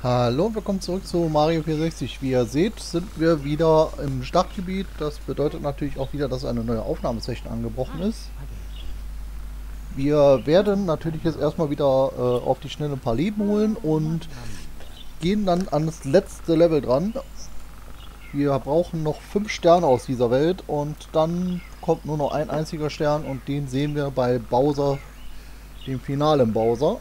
Hallo und willkommen zurück zu Mario 64. Wie ihr seht, sind wir wieder im Startgebiet. Das bedeutet natürlich auch wieder, dass eine neue Aufnahmesession angebrochen ist. Wir werden natürlich jetzt erstmal wieder auf die Schnelle ein paar Leben holen und gehen dann an das letzte Level dran. Wir brauchen noch 5 Sterne aus dieser Welt und dann kommt nur noch ein einziger Stern und den sehen wir bei Bowser, dem finalen Bowser.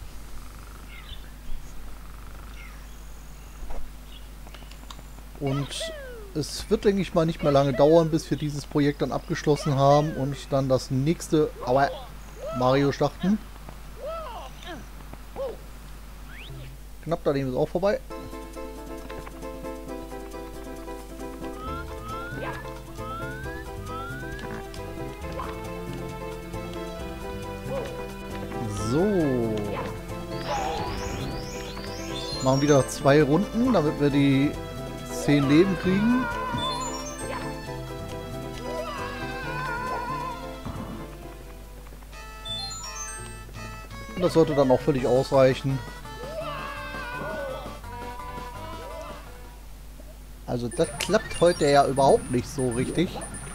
Und es wird, denke ich mal, nicht mehr lange dauern, bis wir dieses Projekt dann abgeschlossen haben und dann das nächste Mario starten. Knapp daneben ist auch vorbei. So. Machen wieder 2 Runden, damit wir die 10 Leben kriegen. Und das sollte dann auch völlig ausreichen. Also das klappt heute ja überhaupt nicht so richtig.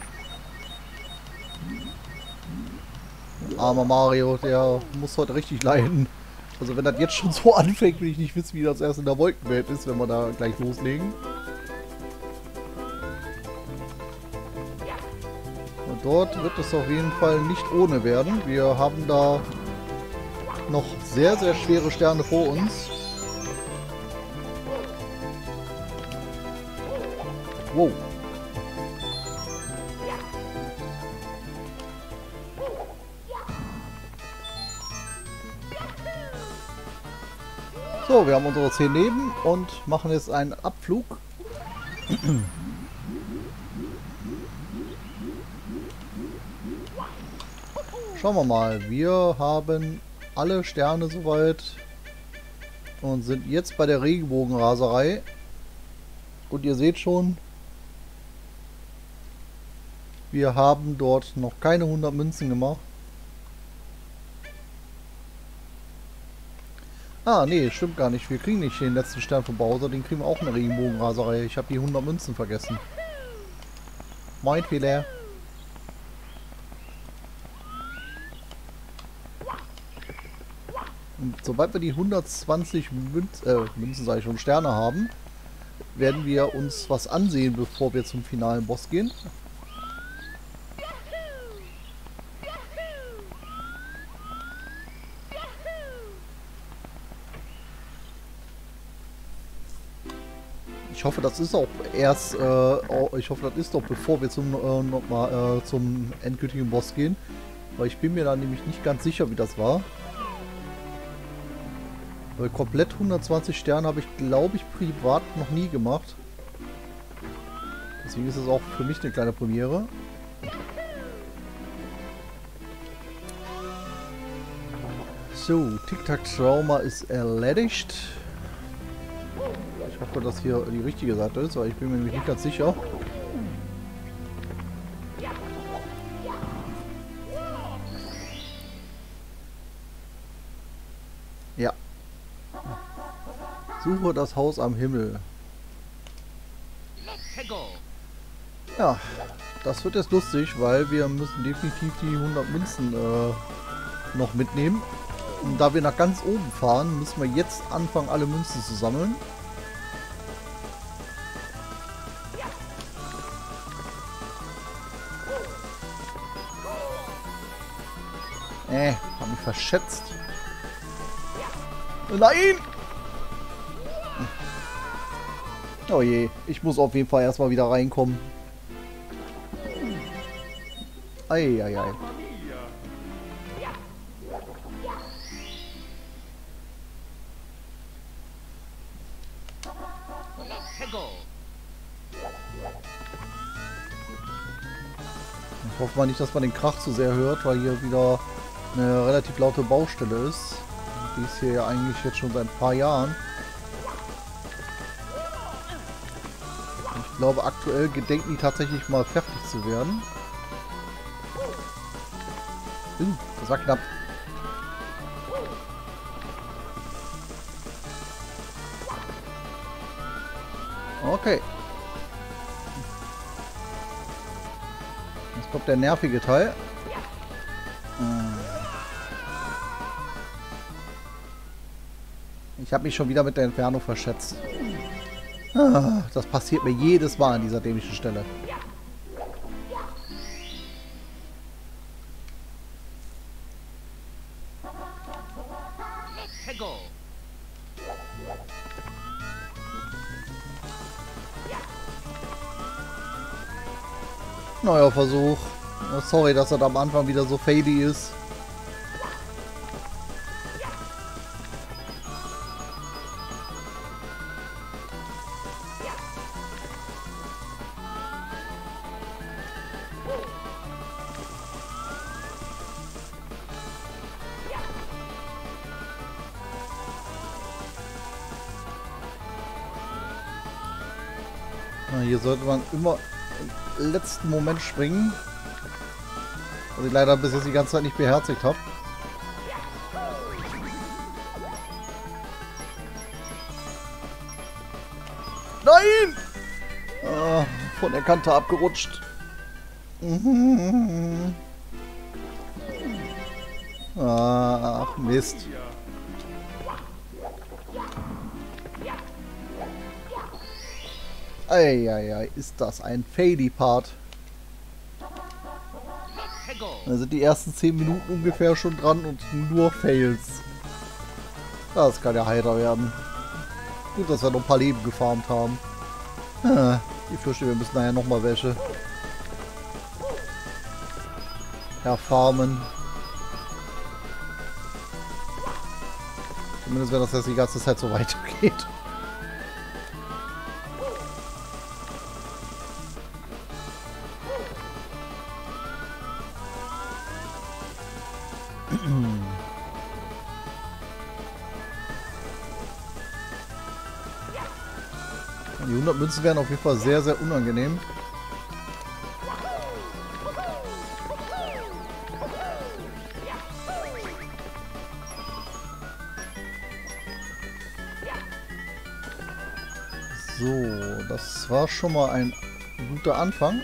Armer Mario, der muss heute richtig leiden. Also wenn das jetzt schon so anfängt, will ich nicht wissen, wie das erst in der Wolkenwelt ist, wenn wir da gleich loslegen. Und dort wird es auf jeden Fall nicht ohne werden. Wir haben da noch sehr, sehr schwere Sterne vor uns. Wow. So, wir haben unsere 10 Leben und machen jetzt einen Abflug. Schauen wir mal. Wir haben alle Sterne soweit und sind jetzt bei der Regenbogenraserei. Und ihr seht schon, wir haben dort noch keine 100 Münzen gemacht. Ah, nee, stimmt gar nicht. Wir kriegen nicht den letzten Stern von Bowser, den kriegen wir auch in der Regenbogenraserei. Ich habe die 100 Münzen vergessen. Mein Fehler. Und sobald wir die 120 Münzen, sage ich schon, Sterne haben, werden wir uns was ansehen, bevor wir zum finalen Boss gehen. Ich hoffe, das ist auch erst, ich hoffe, das ist doch bevor wir zum endgültigen Boss gehen. Weil ich bin mir da nämlich nicht ganz sicher, wie das war. Weil komplett 120 Sterne habe ich, glaube ich, privat noch nie gemacht. Deswegen ist es auch für mich eine kleine Premiere. So, Tic-Tac-Trauma ist erledigt. Ich hoffe, dass hier die richtige Seite ist, weil ich bin mir nämlich nicht ganz sicher. Ja. Suche das Haus am Himmel. Ja, das wird jetzt lustig, weil wir müssen definitiv die 100 Münzen noch mitnehmen. Und da wir nach ganz oben fahren, müssen wir jetzt anfangen, alle Münzen zu sammeln. Hab mich verschätzt. Nein! Oh je, ich muss auf jeden Fall erstmal wieder reinkommen. Eieiei. Ich hoffe mal nicht, dass man den Krach zu sehr hört, weil hier wieder eine relativ laute Baustelle ist. Die ist hier ja eigentlich jetzt schon seit ein paar Jahren. Ich glaube, aktuell gedenken die tatsächlich mal fertig zu werden. Das war knapp. Okay. Jetzt kommt der nervige Teil. Ich habe mich schon wieder mit der Entfernung verschätzt. Das passiert mir jedes Mal an dieser dämlichen Stelle. Neuer Versuch. Sorry, dass er am Anfang wieder so faily ist. Na, hier sollte man immer im letzten Moment springen. Was ich leider bis jetzt die ganze Zeit nicht beherzigt habe. Nein! Ah, von der Kante abgerutscht. Ach, Mist. Eieiei, ist das ein Faily-Part. Da sind die ersten 10 Minuten ungefähr schon dran und nur Fails. Das kann ja heiter werden. Gut, dass wir noch ein paar Leben gefarmt haben. Ich fürchte, wir müssen nachher nochmal welche farmen. Zumindest wenn das jetzt die ganze Zeit so weitergeht. Die 100 Münzen wären auf jeden Fall sehr, sehr unangenehm. So, das war schon mal ein guter Anfang.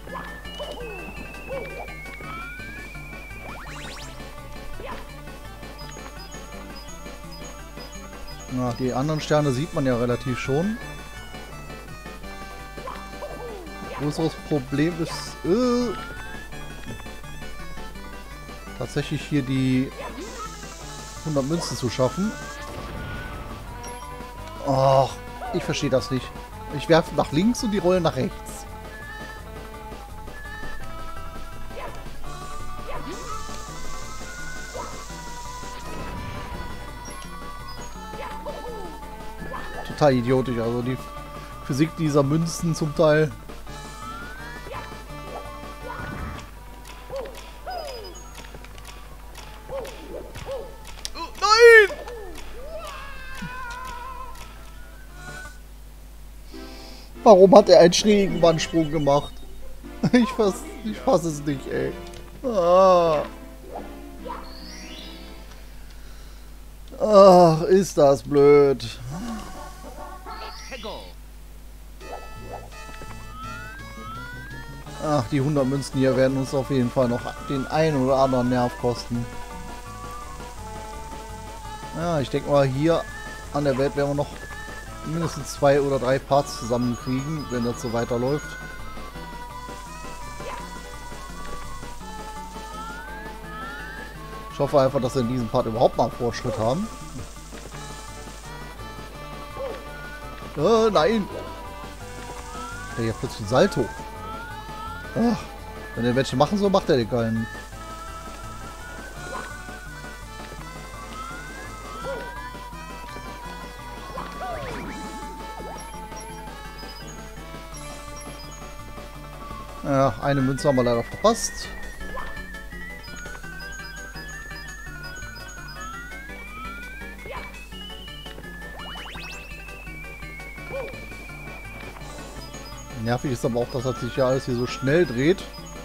Na, die anderen Sterne sieht man ja relativ schon. Größeres Problem ist tatsächlich hier die 100 Münzen zu schaffen. Oh, ich verstehe das nicht. Ich werfe nach links und die rollen nach rechts. Total idiotisch, also die Physik dieser Münzen zum Teil. Nein! Warum hat er einen schrägen Wandsprung gemacht? Ich fass es nicht, ey. Ah. Ach, ist das blöd. Ach, die 100 Münzen hier werden uns auf jeden Fall noch den einen oder anderen Nerv kosten. Ja, ich denke mal, hier an der Welt werden wir noch mindestens 2 oder 3 Parts zusammenkriegen, wenn das so weiterläuft. Ich hoffe einfach, dass wir in diesem Part überhaupt mal einen Fortschritt haben. Nein! Der hier plötzlich ein Salto. Ach, wenn er welche machen soll, macht er den keinen. Ja, eine Münze haben wir leider verpasst. Nervig ist aber auch, dass das sich ja alles hier so schnell dreht.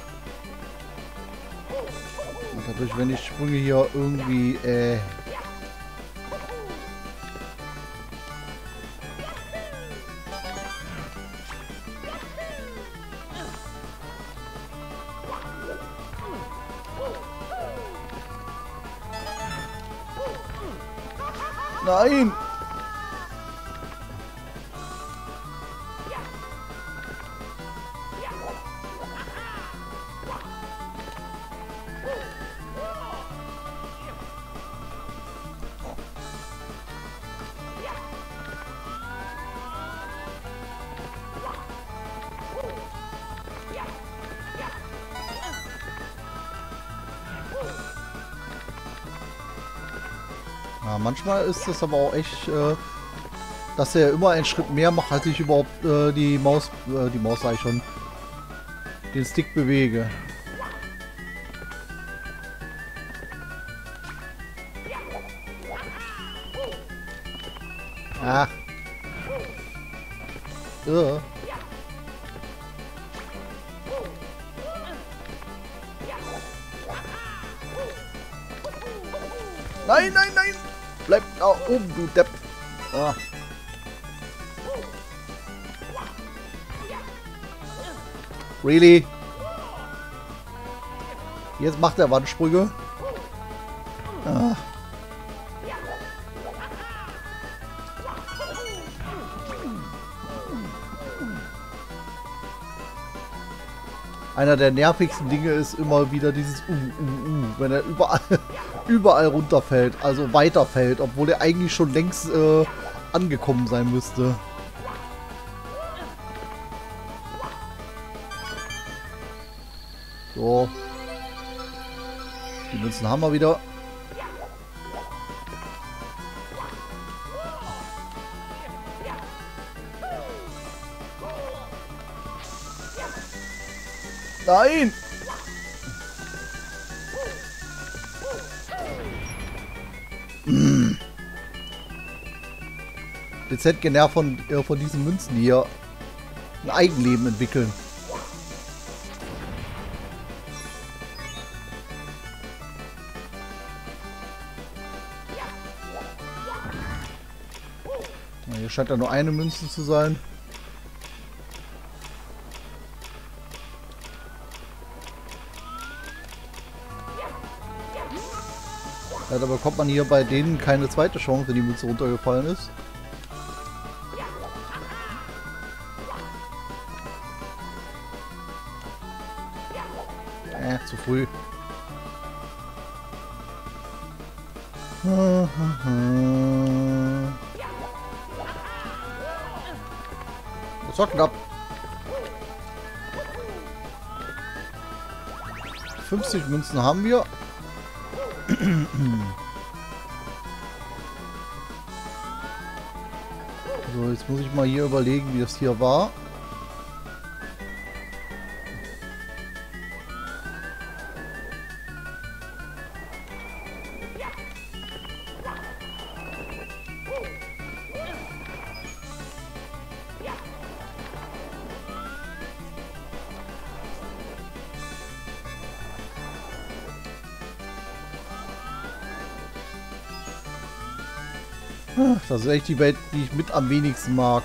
Und dadurch, wenn die Sprünge hier irgendwie Nein! Ja, manchmal ist es aber auch echt, dass er immer einen Schritt mehr macht, als ich überhaupt die Maus sag ich schon, den Stick bewege. Ah. Nein, nein, nein! Bleib da oben, du Depp! Ah. Really? Jetzt macht er Wandsprünge. Ah. Einer der nervigsten Dinge ist immer wieder dieses wenn er überall runterfällt, also weiterfällt, obwohl er eigentlich schon längst angekommen sein müsste. So. Die Münzen haben wir wieder. Nein! Dezent genervt von diesen Münzen, die hier ein Eigenleben entwickeln. Na, hier scheint ja nur eine Münze zu sein. Ja, da bekommt man hier bei denen keine zweite Chance, wenn die Münze runtergefallen ist. Zu früh. Das war knapp. 50 Münzen haben wir. So, jetzt muss ich mal hier überlegen, wie das hier war. Das ist echt die Welt, die ich mit am wenigsten mag.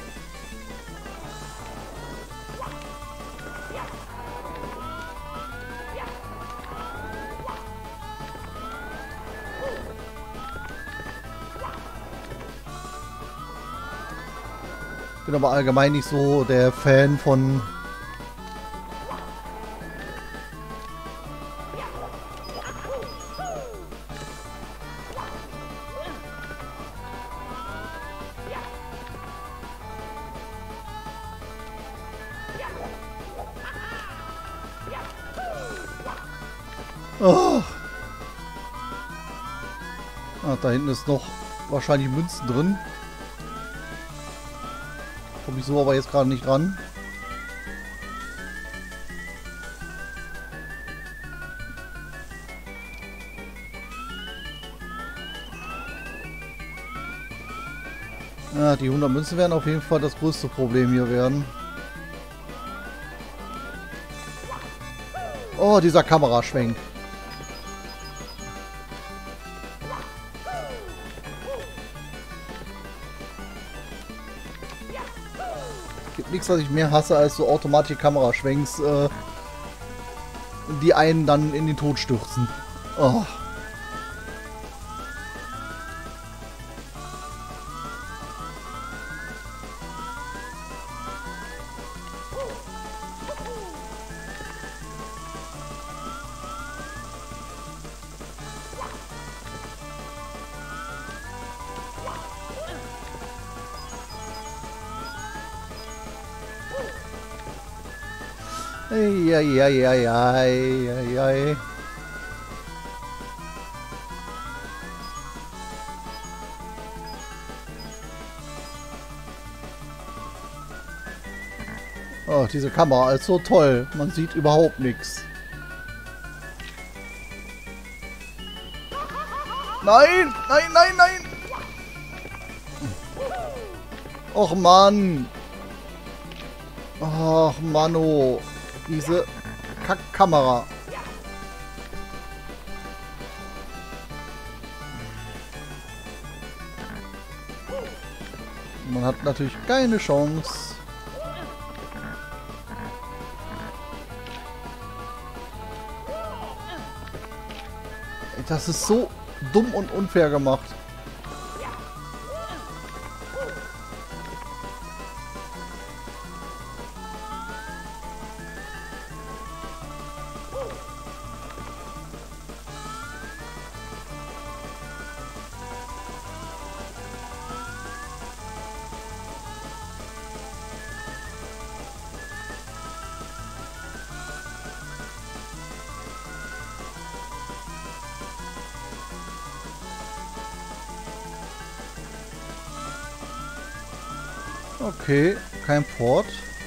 Bin aber allgemein nicht so der Fan von Ah, da hinten ist noch wahrscheinlich Münzen drin. Komme ich so aber jetzt gerade nicht ran. Ja, die 100 Münzen werden auf jeden Fall das größte Problem hier werden. Oh, dieser Kameraschwenk. Gibt nichts, was ich mehr hasse als so automatische Kameraschwenks, die einen dann in den Tod stürzen. Oh. Eieieiei. Oh, diese Kamera ist so toll. Man sieht überhaupt nichts. Nein, nein, nein, nein. Och Mann. Ach Manno. Diese Kackkamera. Man hat natürlich keine Chance. Das ist so dumm und unfair gemacht. Okay, kein Port.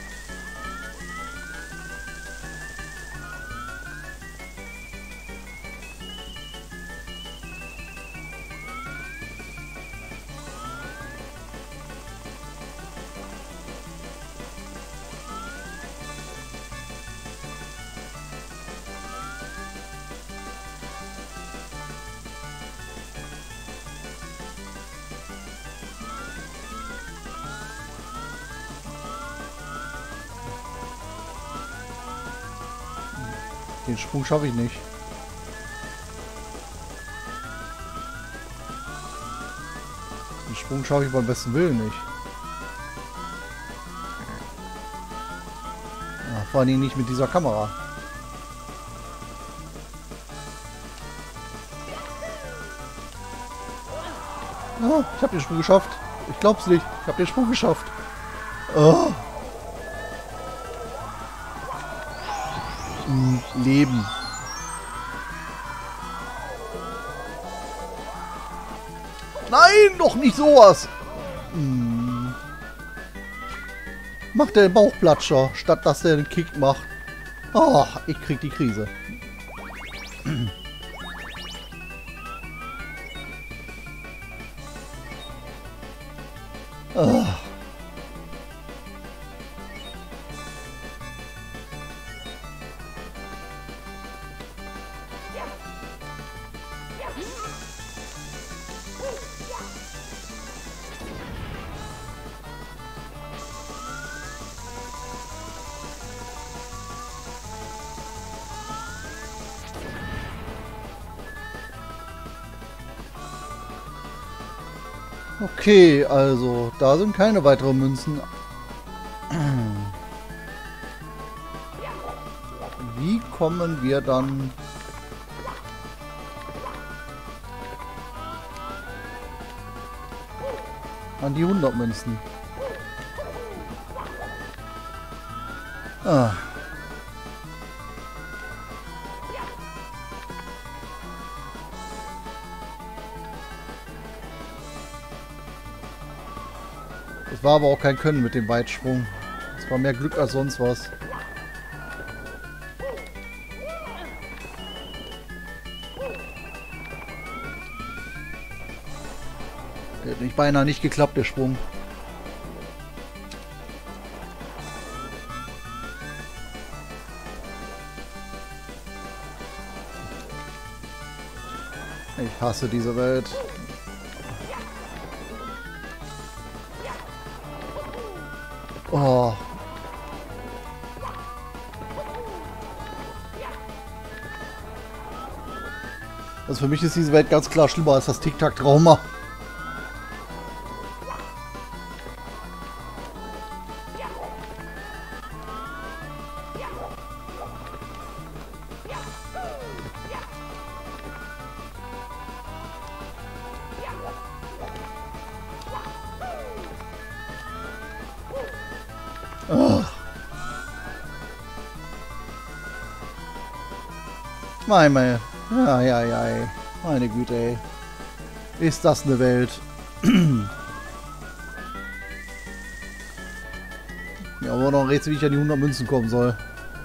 Den Sprung schaffe ich nicht. Den Sprung schaffe ich beim besten Willen nicht. Ja, vor allem nicht mit dieser Kamera. Oh, ich habe den Sprung geschafft. Ich glaub's nicht. Ich habe den Sprung geschafft. Oh. Leben. Nein, doch nicht sowas. Macht der Bauchplatscher, statt dass der den Kick macht. Oh, ich krieg die Krise. Oh. Okay, also da sind keine weiteren Münzen. Wie kommen wir dann an die 100 Münzen? Ah. Das war aber auch kein Können mit dem Weitsprung. Es war mehr Glück als sonst was. Der hat nicht beinahe nicht geklappt, der Sprung. Ich hasse diese Welt. Oh. Also für mich ist diese Welt ganz klar schlimmer als das Tic-Tac-Trauma. Meine. Ja, ja, ja. Meine Güte, ey. Ist das eine Welt. Ja, aber noch ein Rätsel, wie ich an die 100 Münzen kommen soll.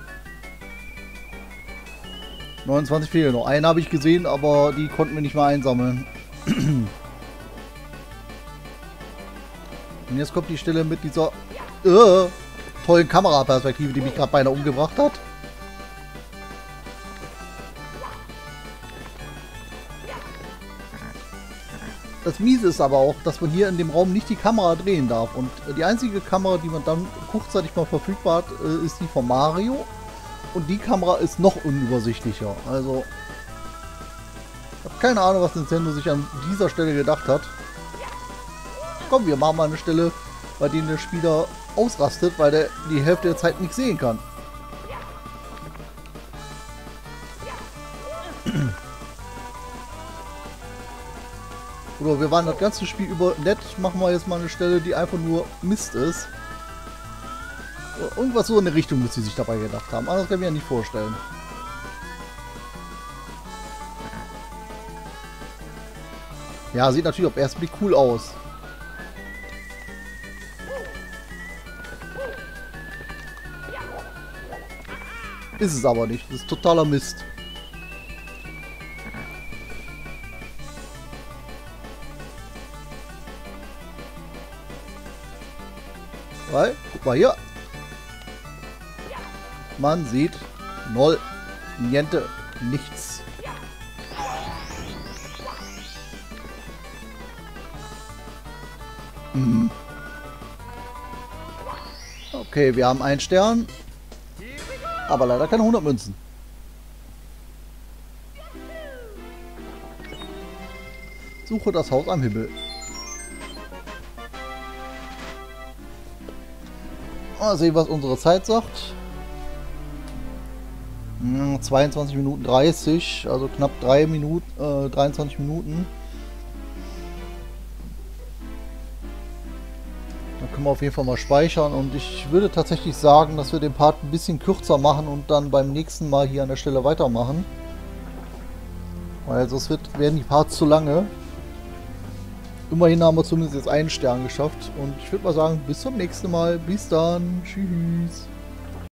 29 fehlen noch. Einen habe ich gesehen, aber die konnten wir nicht mal einsammeln. Und jetzt kommt die Stelle mit dieser tollen Kameraperspektive, die mich gerade beinahe umgebracht hat. Das Miese ist aber auch, dass man hier in dem Raum nicht die Kamera drehen darf. Und die einzige Kamera, die man dann kurzzeitig mal verfügbar hat, ist die von Mario. Und die Kamera ist noch unübersichtlicher. Also, ich habe keine Ahnung, was Nintendo sich an dieser Stelle gedacht hat. Komm, wir machen mal eine Stelle, bei der der Spieler ausrastet, weil der die Hälfte der Zeit nicht sehen kann. Oder wir waren das ganze Spiel über nett, machen wir jetzt mal eine Stelle, die einfach nur Mist ist. Irgendwas so in der Richtung müssen sie sich dabei gedacht haben. Anders kann ich mir ja nicht vorstellen. Ja, sieht natürlich auf den ersten Blick cool aus. Ist es aber nicht. Das ist totaler Mist. Weil, guck mal hier. Man sieht null, niente, nichts. Okay, wir haben einen Stern, aber leider keine 100 Münzen. Suche das Haus am Himmel. Mal sehen, was unsere Zeit sagt. 22 Minuten 30, also knapp 23 Minuten. Da können wir auf jeden Fall mal speichern und ich würde tatsächlich sagen, dass wir den Part ein bisschen kürzer machen und dann beim nächsten Mal hier an der Stelle weitermachen. Weil sonst werden die Parts zu lange. Immerhin haben wir zumindest jetzt einen Stern geschafft und ich würde mal sagen, bis zum nächsten Mal. Bis dann. Tschüss.